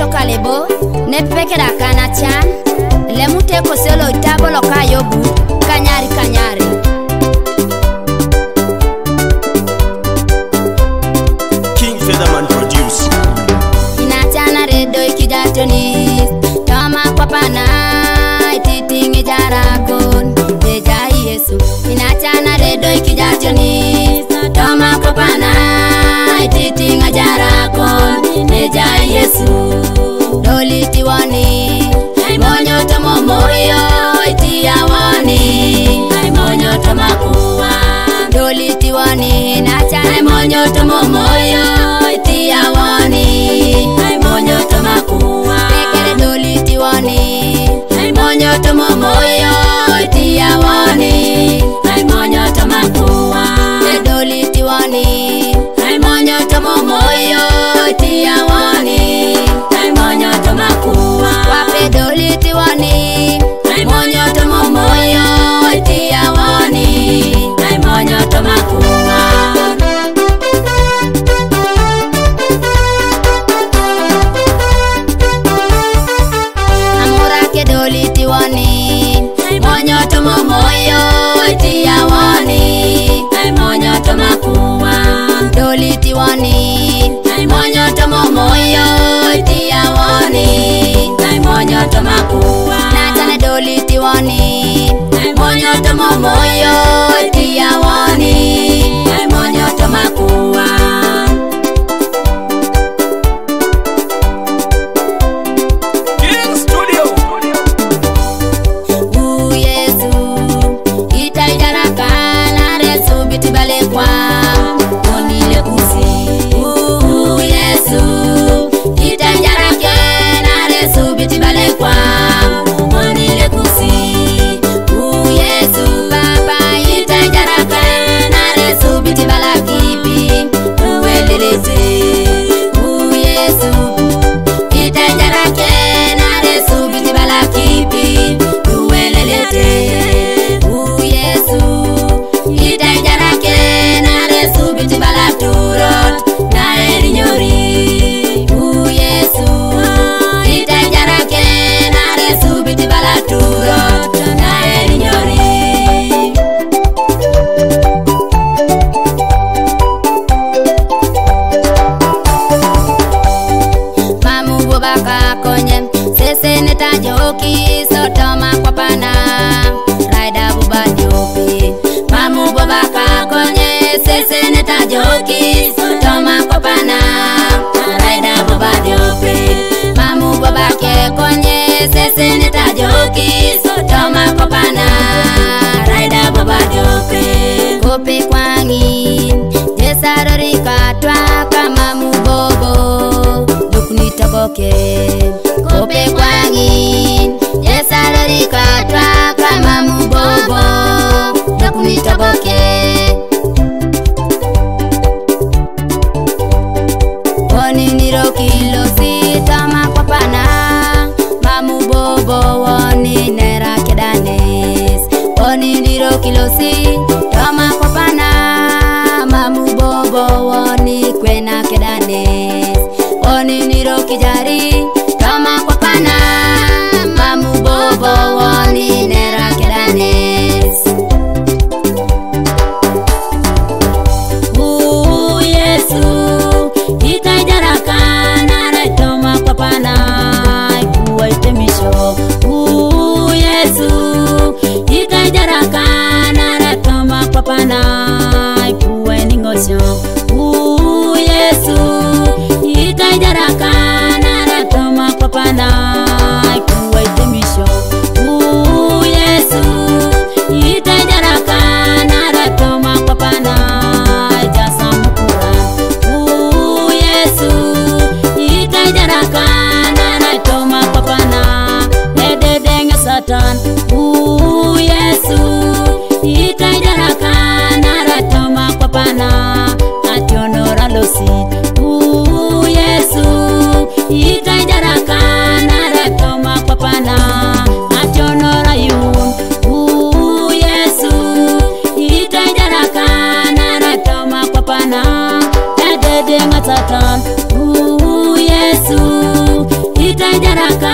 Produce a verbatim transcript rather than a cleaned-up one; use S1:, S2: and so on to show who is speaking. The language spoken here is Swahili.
S1: toka lebo ne pekera kana chan le mute ko selo itabolo kayobu kanyari kanyari
S2: King Featherman produce
S1: inachana redo ikijatoni toma kwa pana ititingi jarakon dejai Yesu inachana redo ikijatoni toma kwa pana ititingi jarakon dejai Yesu doli tiwani monyo tomo moyo itia wani monyo toma kuwa doli tiwani nachana monyo tomo moyo itia wani monyo toma kuwa pekere doli tiwani monyo tomo moyo itia wani monyo toma kuwa doli tiwani monyo tomo moyo itia wani monyo toma kuwa wape doli tiwani monyo tomo moyo itia wani monyo toma kuwa amura ke doli tiwani monyo tomo moyo itia wani monyo toma kuwa doli tiwani monyo tomo moyo itia wani monyo toma kuwa natana doli tiwani monyo tomo moyo itia wani monyo toma kuwa
S2: King Studio
S1: u Yesu itaidara kana resu bitibale kwa onile kusi u Yesu itaidara kana resu bitibale kwa onile kusi u Yesu baba itaidara kana resu bitibala kipi uweleleze u Yesu itaidara kana resu bitibala kipi uweleleze u Yesu itaidara kana resu bitibala turot na erinyori u Yesu itaidara kana resu bitibala turot na erinyori mamu bobaka konye sese neta joki sotoma kwa pana raida bubadiopi mamu bobaka konye sese neta joki sotoma kwa pana raida bubadiopi mamu bobake konye sese neta joki sotoma kwa pana raida bubadiopi kope kwangi jesarori katwa kama mubobo dukni taboke kope kwangi jesarori katwa kama mubobo dukni taboke woni niro kilo sitama kwa pana mamu bobo woni nera kedanes woni niro kilo sitama kwa pana mamu bobo woni kwena kedanes woni niro kijari tama kwa pana mamu bobo woni nera kedanes u Yesu itaidara kana retoma kwa pana kuwa itemisho u Yesu itaidara kana retoma kwa pana kuwa ningosho u Yesu itaidara kana retoma kwa pana kuwa itemisho u Yesu itaidara kana retoma kwa pana jasa mukura u Yesu itaidara kana retoma kwa pana ededenge satan u Yesu itaidara kana retoma kwa pana ationora losit u Yesu itaidara kana retoma kwa pana ationora yun u Yesu itaidara kana retoma kwa pana ededenge satan u Yesu
S3: jaraka